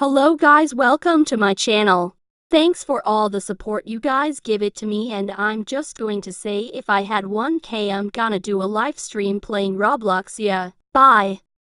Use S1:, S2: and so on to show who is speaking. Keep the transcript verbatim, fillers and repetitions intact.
S1: Hello guys, welcome to my channel. Thanks for all the support you guys give it to me, and I'm just going to say if I had one K I'm gonna do a live stream playing Roblox. Yeah, bye.